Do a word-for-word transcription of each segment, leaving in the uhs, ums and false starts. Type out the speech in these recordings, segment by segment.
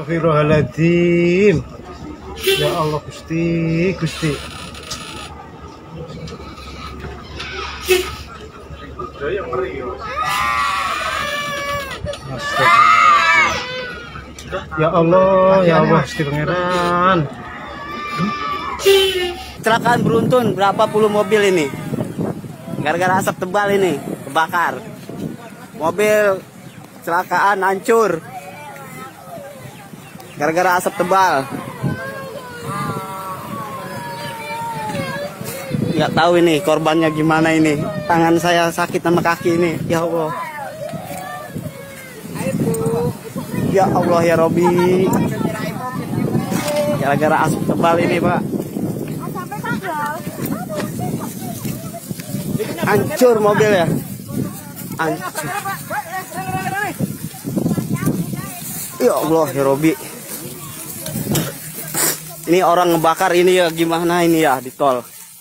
Astagfirullahaladzim. Ya Allah Gusti, Gusti. Ya Allah, ya Allah, Gusti Pangeran. Kecelakaan beruntun berapa puluh mobil ini. Gara-gara asap tebal ini kebakar. Mobil kecelakaan hancur. Gara-gara asap tebal. Nggak tahu ini korbannya gimana ini. Tangan saya sakit sama kaki ini. Ya Allah. Ya Allah ya Robi. Gara-gara asap tebal ini, Pak. Hancur mobil ya. Hancur. Ya Allah ya Robi. Ini orang ngebakar ini ya gimana ini ya di tol.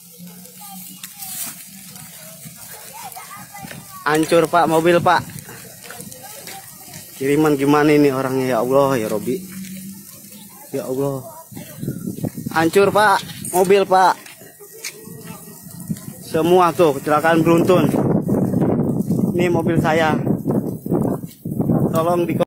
Hancur Pak mobil Pak. Kiriman gimana ini orangnya ya Allah ya Robi. Ya Allah. Hancur Pak mobil Pak. Semua tuh kecelakaan beruntun. Ini mobil saya. Tolong di